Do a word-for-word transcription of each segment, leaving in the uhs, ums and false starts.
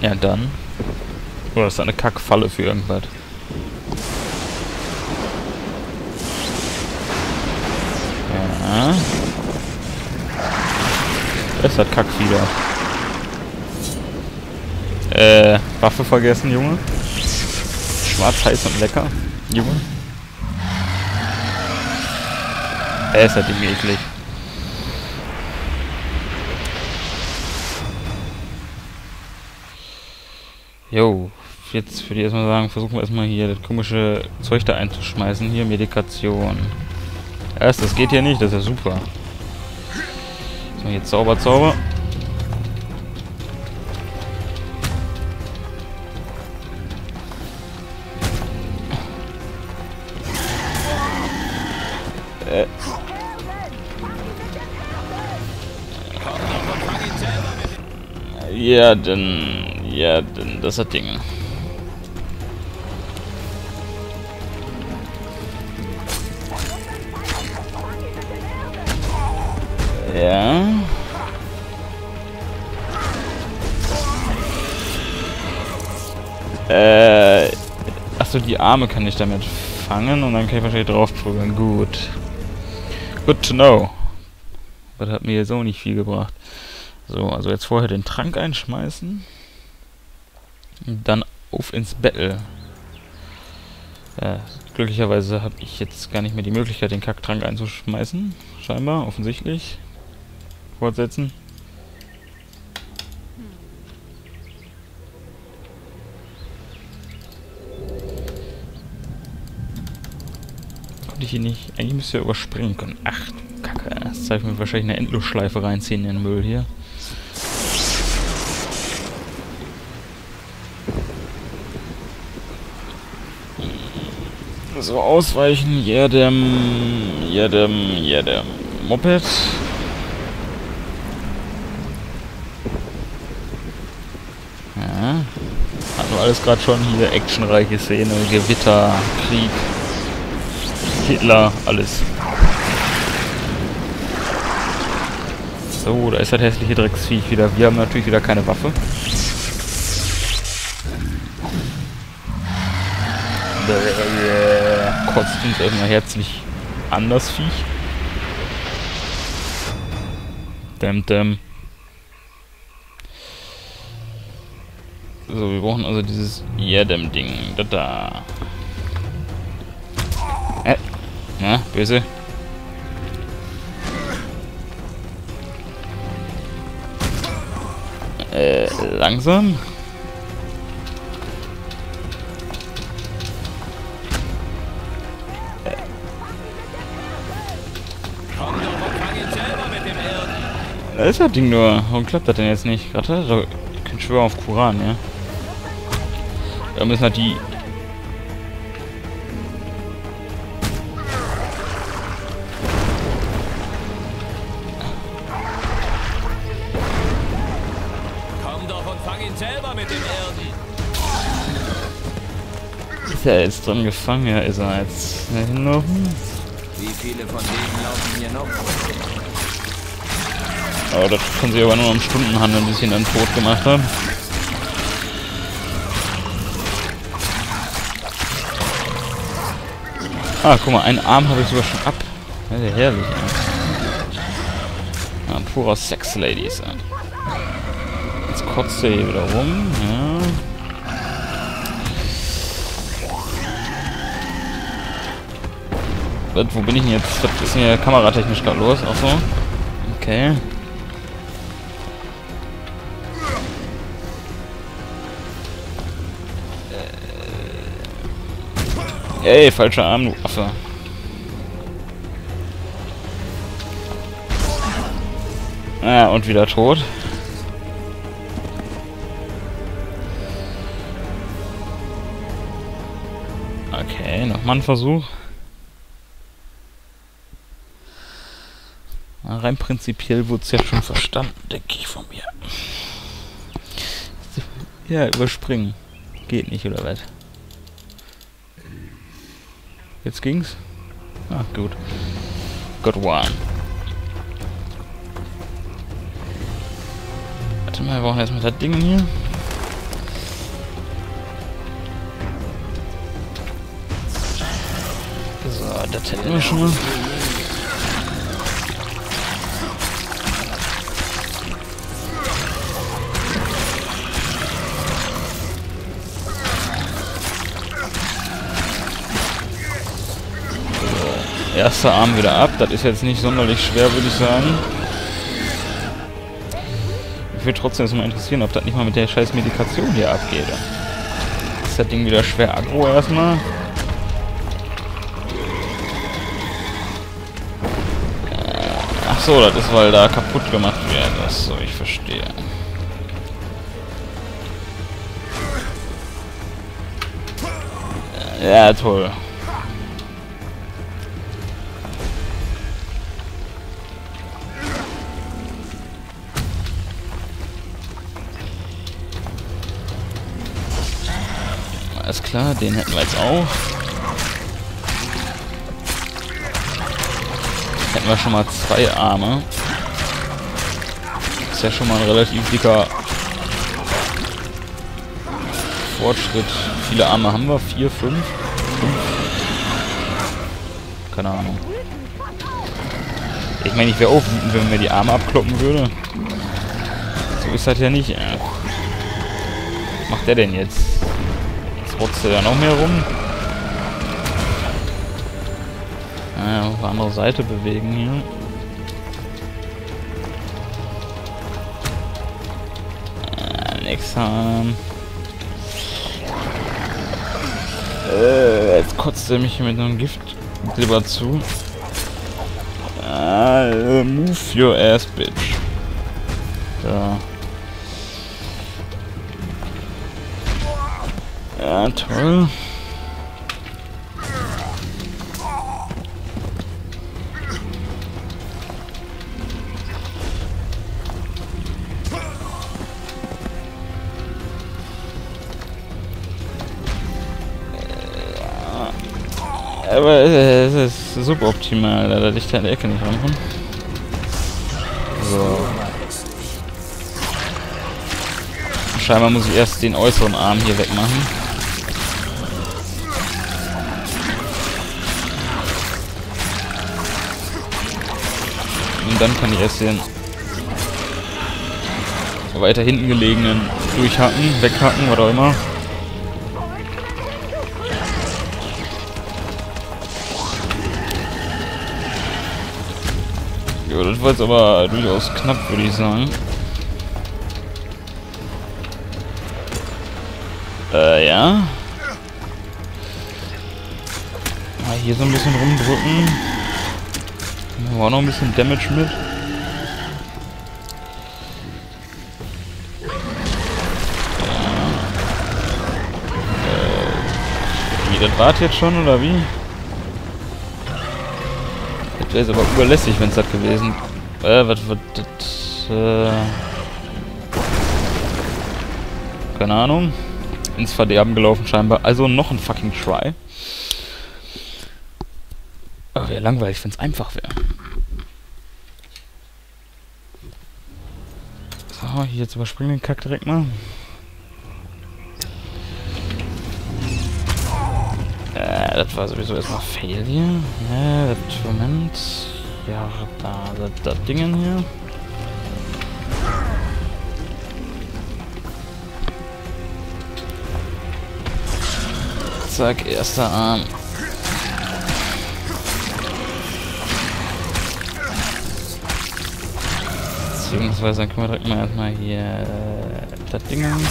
Ja, dann. Oder ist das eine Kackfalle für irgendwas? Ja. Das hat Kackfieder. Äh, Waffe vergessen, Junge. Schwarz, heiß und lecker, Junge. Äh, ist halt irgendwie eklig. Jo, jetzt würde ich erstmal sagen, versuchen wir erstmal hier das komische Zeug da einzuschmeißen. Hier, Medikation. Erst, das geht hier nicht, das ist ja super. So, jetzt Zauber, Zauber. Äh. Ja, dann... Ja, dann das hat Ding. Ja. Äh. Achso, die Arme kann ich damit fangen und dann kann ich wahrscheinlich drauf prügeln. Gut. Good to know. Das hat mir jetzt auch nicht viel gebracht. So, also jetzt vorher den Trank einschmeißen. Und dann auf ins Battle. Ja, glücklicherweise habe ich jetzt gar nicht mehr die Möglichkeit, den Kacktrank einzuschmeißen. Scheinbar, offensichtlich. Fortsetzen. Konnte ich hier nicht... Eigentlich müsste ich ja überspringen können. Ach, Kacke. Das zeigt mir wahrscheinlich eine Endlosschleife reinziehen in den Müll hier. So, ausweichen, jedem, jedem, jedem Moped. Ja. Hatten wir alles gerade schon hier, actionreiche Szene, Gewitter, Krieg, Hitler, alles. So, da ist das hässliche Drecksviech wieder. Wir haben natürlich wieder keine Waffe. Kotzt uns erstmal herzlich an, das Viech. Däm, däm. So, wir brauchen also dieses Jedem-Ding. Da, da. Äh. Na, böse. Äh, langsam. Da ist das Ding nur. Warum klappt das denn jetzt nicht? Gerade? Da kann ich schwören auf Kuran, ja. Da müssen halt die... Komm doch und fang ihn selber mit dem Irden. Ist er jetzt drin gefangen? Ja, ist er jetzt. Noch? Wie viele von denen laufen hier noch? Aber das kann sich aber nur um Stunden handeln, bis ich ihn dann tot gemacht habe. Ah, guck mal, einen Arm habe ich sogar schon ab. Ja, sehr herrlich, ey. Ja, purer Sex, Ladies, ey. Jetzt kotzt er hier wieder rum, ja. Was, wo bin ich denn jetzt? Was ist denn hier kameratechnisch gerade los? Ach so. Okay. Ey, falscher Arm, du Affe. Ah, und wieder tot. Okay, nochmal ein Versuch. Na, rein prinzipiell wurde es ja schon verstanden, denke ich von mir. Ja, überspringen. Geht nicht, oder was? Jetzt ging's? Ah, gut. Got one. Warte mal, wir brauchen erstmal das Ding hier. das hätten wir schon mal. Erster Arm wieder ab. Das ist jetzt nicht sonderlich schwer, würde ich sagen. Ich würde trotzdem jetzt mal interessieren, ob das nicht mal mit der scheiß Medikation hier abgeht. Ist das Ding wieder schwer aggro erstmal? Ach so, das ist, weil da kaputt gemacht wird. Ach so, ich verstehe. Ja, toll. Alles klar, den hätten wir jetzt auch. Hätten wir schon mal zwei Arme. Ist ja schon mal ein relativ dicker Fortschritt. Wie viele Arme haben wir? Vier, fünf? Fünf? Keine Ahnung. Ich meine, ich wäre auch wütend, wenn man mir die Arme abkloppen würde. So ist das ja nicht. Was macht der denn jetzt? Rotzt er ja noch mehr rum. Naja, auf die andere Seite bewegen hier. Äh, nächster Arm. Äh, jetzt kotzt er mich hier mit einem Giftglibber zu. Äh, move your ass, bitch. Da. Ja, toll. Aber es ist suboptimal, da ich da in der Ecke nicht rankomme. So. Scheinbar muss ich erst den äußeren Arm hier wegmachen. Und dann kann ich erst den weiter hinten gelegenen durchhacken, weghacken, was auch immer. Ja, das war jetzt aber durchaus knapp, würde ich sagen. Äh, ja. Mal hier so ein bisschen rumdrücken. Haben wir auch noch ein bisschen Damage mit. Äh, wie, das war's jetzt schon, oder wie? Das wäre jetzt aber überlässig, wenn es das gewesen wäre. Äh, was wird das? Äh, keine Ahnung. Ins Verderben gelaufen scheinbar. Also noch ein fucking Try. Aber wäre langweilig, wenn es einfach wäre. So, hier jetzt überspringen den Kack direkt mal. Äh, das war sowieso erstmal Fail hier. Ja, das Moment. Ja, da, das, das Dingen hier. Zack, erster Arm. Beziehungsweise dann können wir direkt mal erstmal hier äh, das Ding an.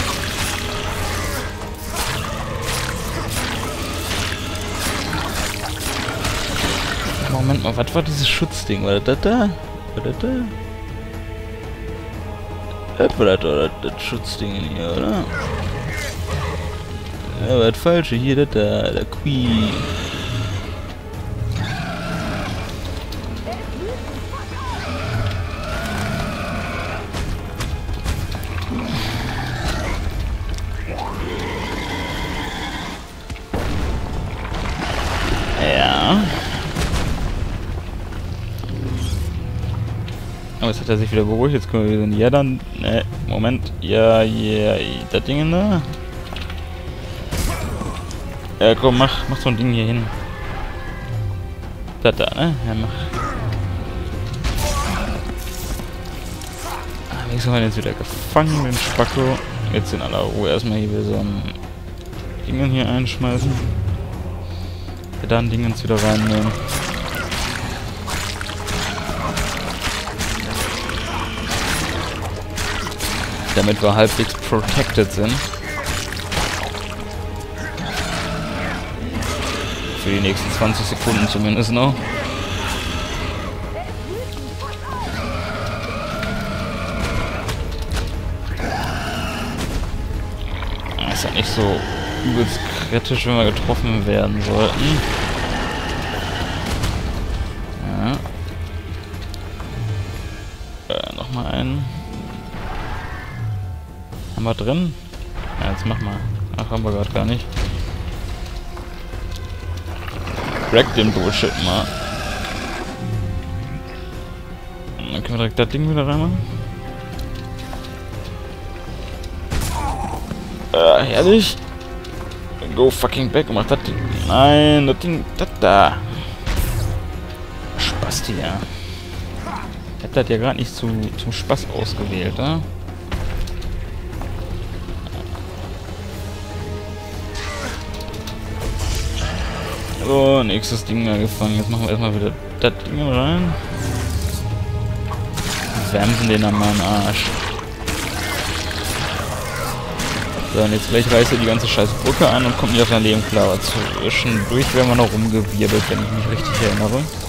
Moment mal, was war dieses Schutzding? War das da? War das da? Das war das, oder das Schutzding hier, oder? Ja, was falsche hier, das da, der Queen. Ja. Aber jetzt hat er sich wieder beruhigt, jetzt können wir wieder. Ja, dann. Ne, Moment. Ja, ja, das Ding da. Ja, komm, mach, mach so ein Ding hier hin. Da, da, ne? Ja, mach. Ah, nächstes Mal jetzt wieder gefangen, den Spacko. Jetzt in aller Ruhe erstmal hier wieder so ein Dingen hier einschmeißen. Dann Dingens wieder reinnehmen. Damit wir halbwegs protected sind. Für die nächsten zwanzig Sekunden zumindest noch. Ist ja nicht so übelst kritisch, wenn wir getroffen werden sollten. Ja. Äh, nochmal einen. Haben wir drin? Ja, jetzt mach mal. Ach, haben wir gerade gar nicht. Crack den Bullshit mal. Und dann können wir direkt das Ding wieder reinmachen. Äh, herrlich. Go fucking back und mach das Ding. Nein, das Ding, das da. Spasti, ja. Ich hab das ja gerade nicht zu, zum Spaß ausgewählt, ne? So, nächstes Ding da gefangen. Jetzt machen wir erstmal wieder das Ding rein. Wärmen den an meinen Arsch. So, und jetzt gleich reißt er die ganze scheiß Brücke an und kommt nicht auf sein Leben klar. Zwischendurch werden wir noch rumgewirbelt, wenn ich mich richtig erinnere.